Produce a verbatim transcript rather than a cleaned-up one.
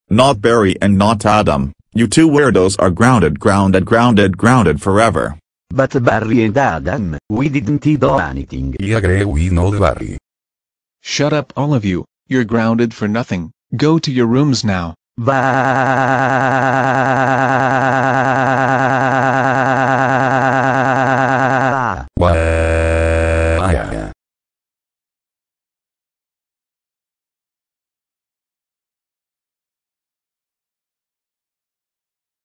Not Barry and not Adam, you two weirdos are grounded grounded grounded grounded forever. But Barry and Adam, we didn't do anything. I agree we know Barry. Shut up all of you, you're grounded for nothing, go to your rooms now. Bye.